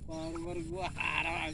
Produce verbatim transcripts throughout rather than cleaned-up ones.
Baru-baru gua harap.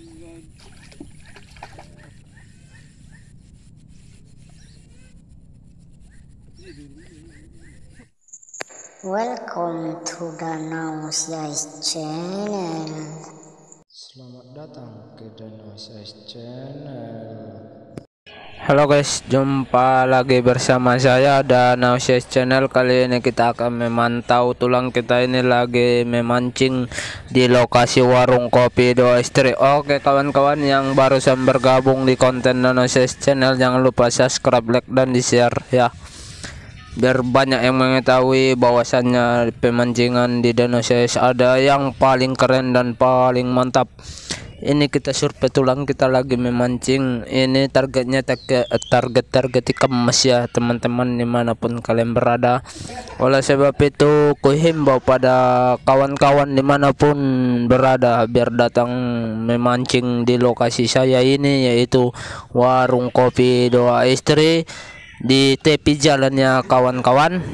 Welcome to Danau Size Channel. Selamat datang ke Danau Size Channel. Halo guys, jumpa lagi bersama saya Danau Size Channel. Kali ini kita akan memantau tulang kita ini lagi memancing di lokasi warung kopi Doa Istri. Oke kawan-kawan yang barusan bergabung di konten Danau Size Channel, jangan lupa subscribe, like, dan di share ya, biar banyak yang mengetahui bahwasannya pemancingan di Danau Size ada yang paling keren dan paling mantap. Ini kita survei tulang, kita lagi memancing. Ini targetnya target target ikan emas ya teman-teman, dimanapun kalian berada. Oleh sebab itu kuhimbau pada kawan-kawan dimanapun berada biar datang memancing di lokasi saya ini, yaitu warung kopi Doa Istri di tepi jalannya kawan-kawan.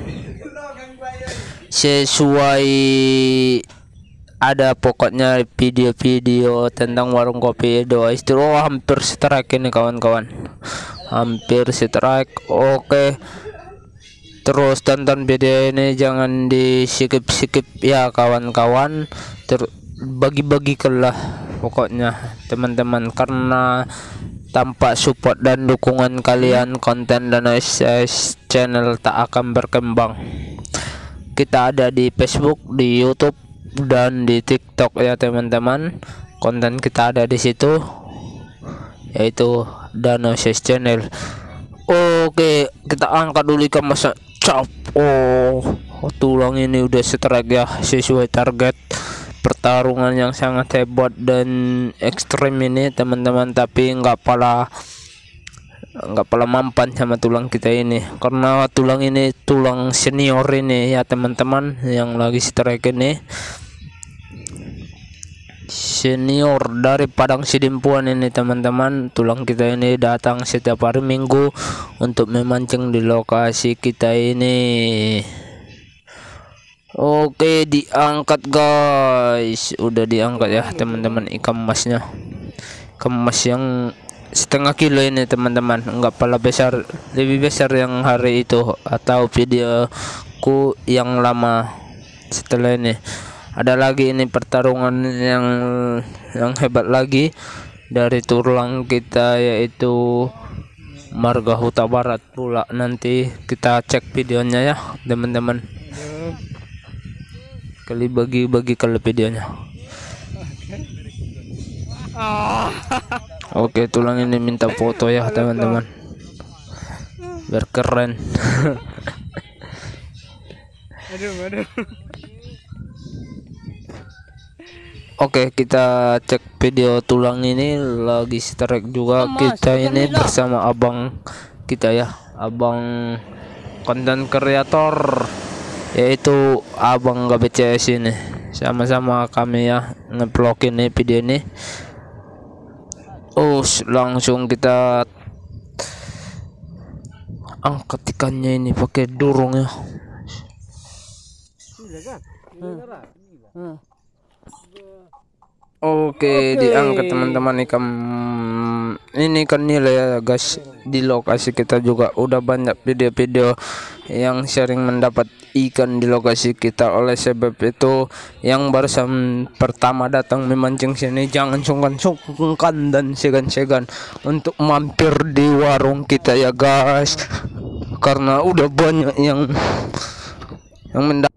Sesuai ada pokoknya video-video tentang warung kopi Doa Istri. Oh, hampir strike ini kawan-kawan, hampir strike. Oke, terus tonton video ini, jangan di skip-skip ya kawan-kawan. Bagi-bagikanlah pokoknya teman-teman, karena tanpa support dan dukungan kalian konten Danau Size Channel tak akan berkembang. Kita ada di Facebook, di YouTube, dan di TikTok ya teman-teman. Konten kita ada di situ, yaitu Danau Size Channel. Oke, kita angkat dulu ikan masa cap. Oh, tulang ini udah strike ya, sesuai target. Pertarungan yang sangat hebat dan ekstrim ini teman-teman, tapi nggak pala nggak pala mampan sama tulang kita ini, karena tulang ini tulang senior ini ya teman-teman, yang lagi strike ini senior dari Padang Sidimpuan ini teman-teman. Tulang kita ini datang setiap hari Minggu untuk memancing di lokasi kita ini. Oke, diangkat guys, udah diangkat ya teman-teman ikan emasnya. Ikan emas yang setengah kilo ini teman-teman, enggak pala besar, lebih besar yang hari itu atau videoku yang lama. Setelah ini ada lagi ini pertarungan yang yang hebat lagi dari tulang kita, yaitu Marga Huta Barat pula. Nanti kita cek videonya ya teman-teman, kali bagi-bagi kalau videonya. Oke, tulang ini minta foto ya teman-teman, biar keren. Aduh, aduh. Oke, kita cek video tulang ini lagi strike juga. Kita ini bersama abang kita ya, abang konten kreator, yaitu abang G B C S ini. Sama-sama kami ya nge-vlog ini video ini. Oh, langsung kita angkat ikannya ini pakai durung ya. Oke, diangkat teman-teman ikan ini, kan nilai ya guys. Di lokasi kita juga udah banyak video-video yang sering mendapat ikan di lokasi kita. Oleh sebab itu yang barusan pertama datang memancing sini, jangan sungkan-sungkan dan segan-segan untuk mampir di warung kita ya guys, karena udah banyak yang yang mendapat